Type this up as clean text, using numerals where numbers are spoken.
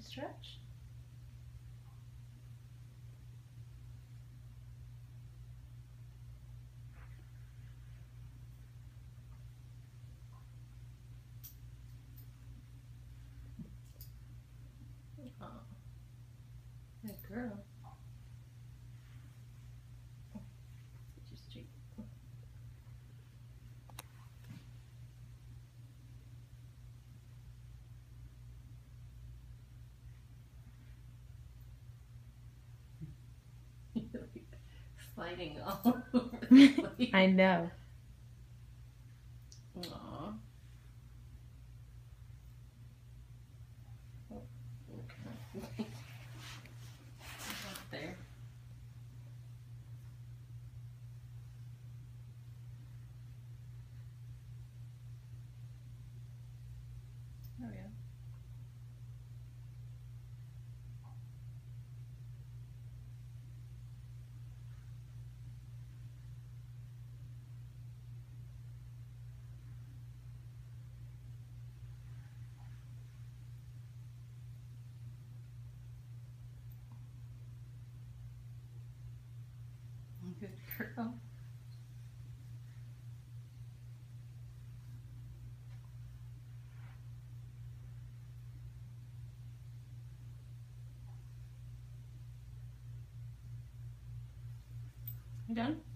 stretch. Oh, good girl. Just straight. Sliding all over the place. I know. Aww. Oh, okay. Up there. There we go. Good girl. You done?